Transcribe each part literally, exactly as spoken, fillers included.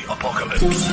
apocalypse.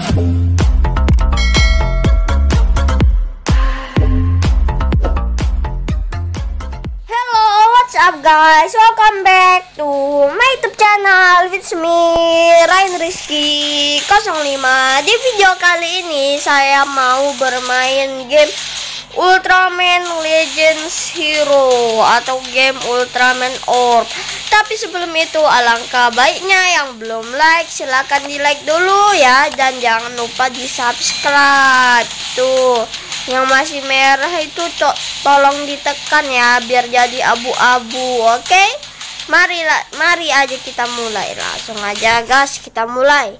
Hello, what's up guys? Welcome back to my YouTube channel with me, Ryan Rizky nol lima. Di video kali ini saya mau bermain game Ultraman Legends Hero atau game Ultraman Orb. Tapi sebelum itu alangkah baiknya yang belum like silahkan di like dulu ya, dan jangan lupa di subscribe. Tuh yang masih merah itu to tolong ditekan ya biar jadi abu-abu. Oke, mari mari aja kita mulai. Langsung aja guys, kita mulai.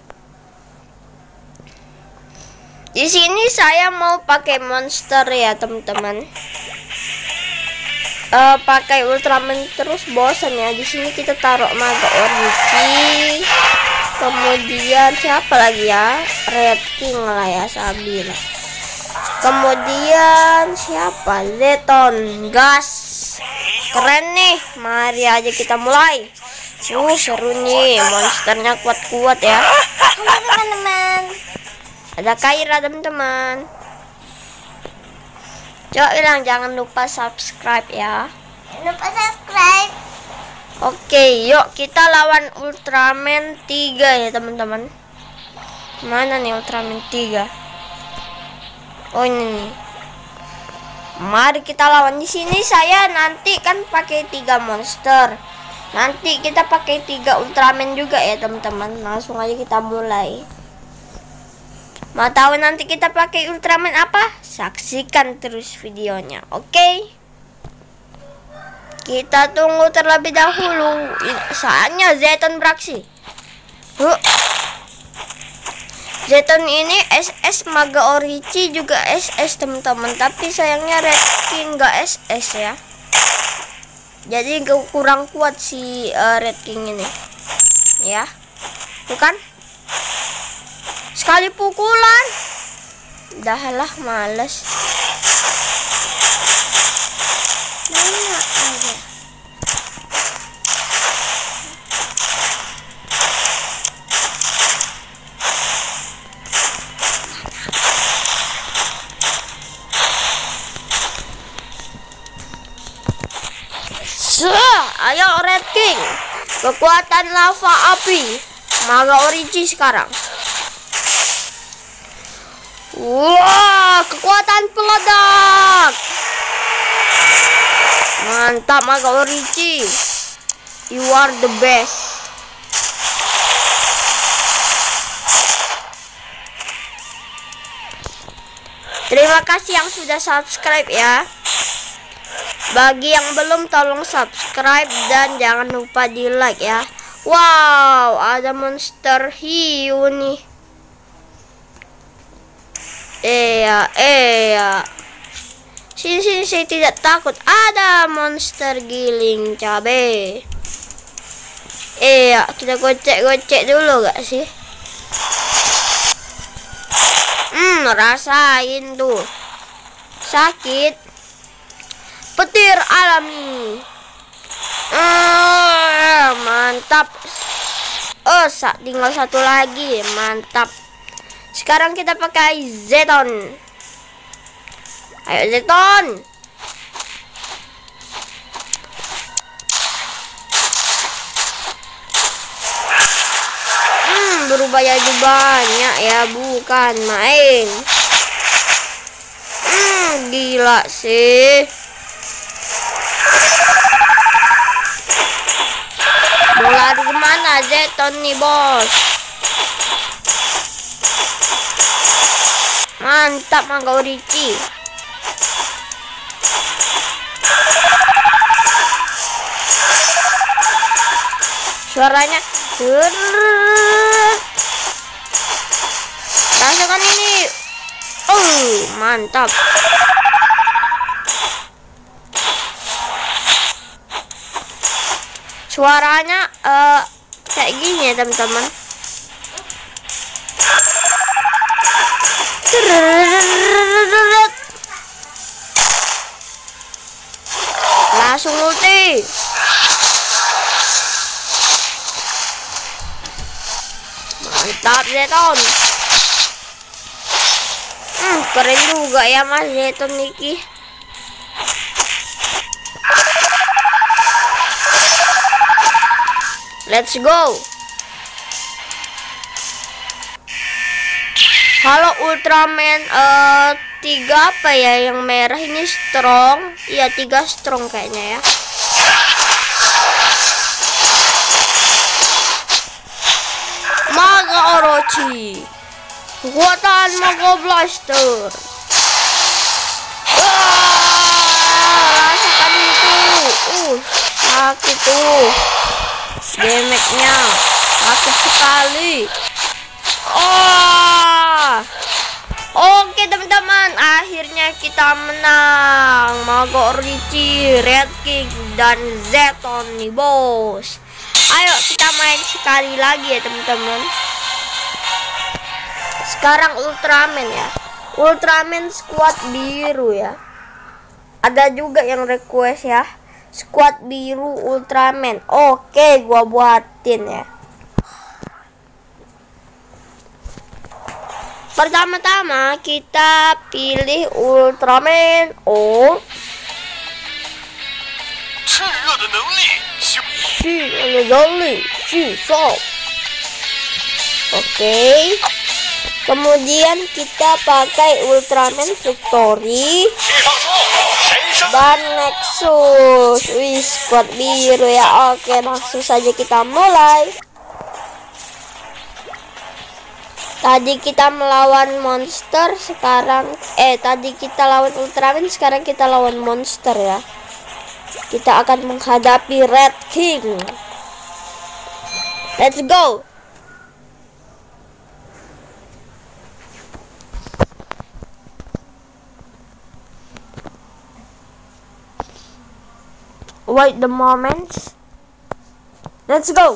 Di sini saya mau pakai monster ya teman-teman. Uh, pakai Ultraman terus bosan ya. Di sini kita taruh Maga Orochi. Kemudian siapa lagi ya? Red King lah ya, Sabila. Kemudian siapa? Zeton, gas. Keren nih. Mari aja kita mulai. Uh, seru nih. Monsternya kuat-kuat ya. Halo teman-teman. Ada Kaira teman-teman. Coba bilang jangan lupa subscribe ya. Jangan lupa subscribe. Oke, yuk kita lawan Ultraman tiga ya teman-teman. Mana nih Ultraman tiga? Oh ini nih. Mari kita lawan. Di sini saya nanti kan pakai tiga monster. Nanti kita pakai tiga Ultraman juga ya teman-teman. Langsung aja kita mulai. Mau tahu nanti kita pakai Ultraman apa? Saksikan terus videonya, oke? Okay? Kita tunggu terlebih dahulu. Saatnya Zeton beraksi. Huh. Zeton ini S S, Maga Orochi juga S S teman-teman. Tapi sayangnya Red King nggak S S ya. Jadi kurang kuat si uh, Red King ini. Ya, tuh kan? Sekali pukulan, dah lah males. Mana aja. Ayo Red King, kekuatan lava api Maga Orochi sekarang. Wah, kekuatan peledak. Mantap Maga Orochi. You are the best. Terima kasih yang sudah subscribe ya. Bagi yang belum tolong subscribe dan jangan lupa di like ya. Wow, ada monster hiu nih. Iya, iya. Sini sini saya tidak takut. Ada monster giling cabe. Iya, kita gocek-gocek dulu gak sih? Hmm, rasain tuh. Sakit. Petir alami. Uh, mantap. Oh, tinggal satu lagi. Mantap. Sekarang kita pakai Zeton. Ayo Zeton. Hmm, berubah jadi banyak ya, bukan main. Hmm, gila sih. Mau lari kemana Zeton nih bos? Mantap Maga Orochi. Suaranya rasakan ini. Oh, mantap. Suaranya uh, kayak gini ya teman-teman. Langsung ulti. Mantap Zeton. Hmm, keren juga ya Mas Zeton Niki. Let's go. Halo Ultraman uh, tiga apa ya yang merah ini strong? Iya tiga strong kayaknya ya. Maga Orochi, kekuatan Maga Blaster. Wah, rasakan itu. Uh, sakit tuh. Damage-nya sakit sekali. Oh, oke teman-teman, akhirnya kita menang. Maga Orochi, Red King, dan Zeton nih bos. Ayo kita main sekali lagi ya teman-teman. Sekarang Ultraman ya, Ultraman squad biru ya. Ada juga yang request ya, squad biru Ultraman. Oke, gua buatin ya. Pertama-tama kita pilih Ultraman O. Oke. Kemudian kita pakai Ultraman Victory dan Nexus. Wih, squad biru ya. Oke, langsung saja kita mulai. Tadi kita melawan monster, sekarang eh tadi kita lawan Ultraman, sekarang kita lawan monster ya. Kita akan menghadapi Red King. Let's go. Wait the moment. Let's go.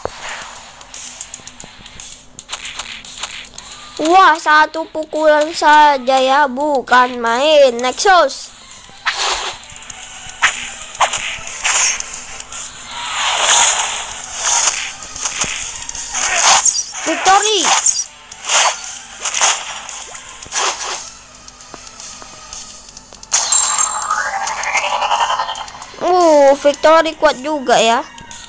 Wah, satu pukulan saja ya, bukan main. Nexus. Victory. Uh, Victory kuat juga ya.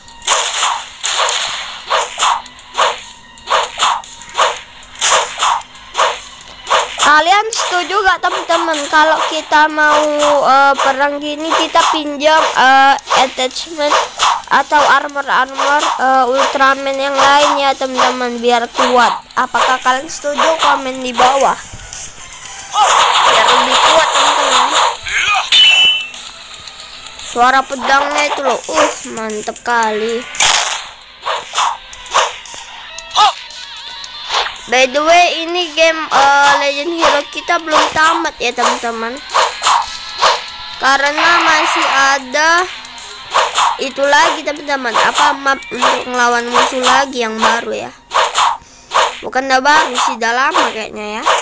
Kalian setuju gak teman-teman kalau kita mau uh, perang gini kita pinjam uh, attachment atau armor-armor uh, Ultraman yang lain ya teman-teman biar kuat? Apakah kalian setuju? Komen di bawah biar lebih kuat teman-teman. Suara pedangnya itu loh, uh mantep kali. By the way, ini game uh, Legend Hero kita belum tamat ya teman-teman, karena masih ada itu lagi teman-teman, apa map untuk melawan musuh lagi yang baru ya. Bukan udah baru sih, udah lama kayaknya ya.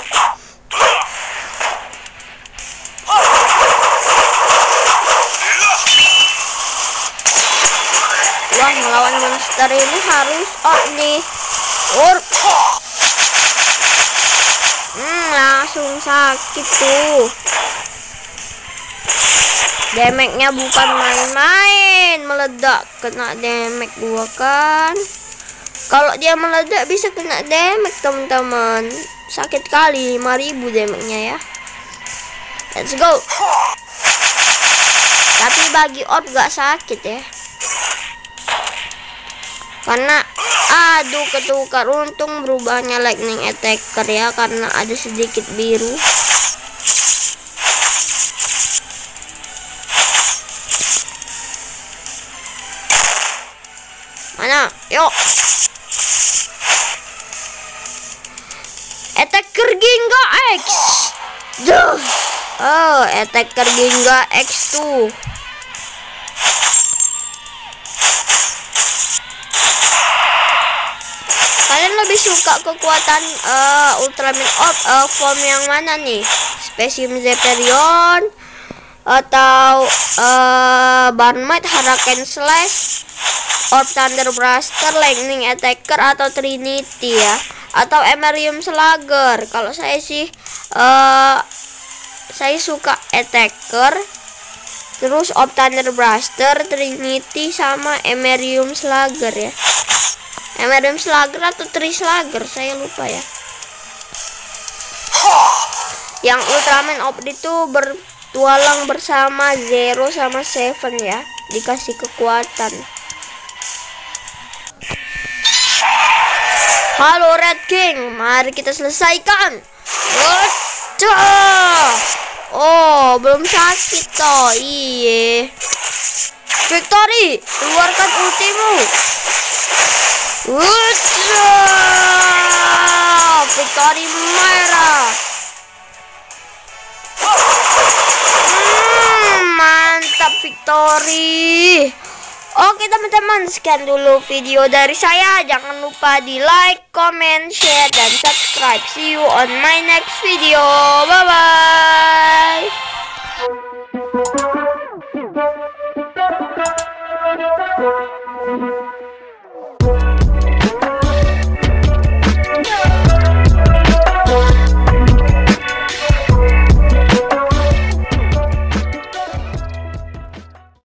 Wah, melawan monster ini harus out nih. Urp. Hmm, langsung sakit tuh. Damage-nya bukan main-main, meledak, kena damage gua kan. Kalau dia meledak bisa kena damage teman-teman. Sakit kali, lima ribu damage-nya ya. Let's go. Tapi bagi orb gak sakit ya. Karena aduh ketukar, untung berubahnya lightning attacker ya, karena ada sedikit biru. Mana? Yuk. Attacker Ginga X. Duh. Oh, attacker Ginga X tuh. Kalian lebih suka kekuatan uh, Ultraman Orb uh, form yang mana nih? Specium Zeperion atau uh, Barmite, Hurricane Slash, Orb Thunder Blaster, Lightning Attacker, atau Trinity ya? atau Emerium Slugger. Kalau saya sih uh, saya suka Attacker, terus Of Thunder Blaster, Trinity, sama Emerium Slugger ya. Emerium Slugger atau Tri Slugger, saya lupa ya. Yang Ultraman Op itu bertualang bersama Zero sama Seven ya, dikasih kekuatan. Halo Red King, mari kita selesaikan. Oca. Oh, belum sakit toh. Iye. Victory, keluarkan ultimu. Oca. Victory merah. Hmm, mantap Victory. Oke teman-teman, sekian dulu video dari saya. Jangan lupa di like, comment, share, dan subscribe. See you on my next video. Bye bye.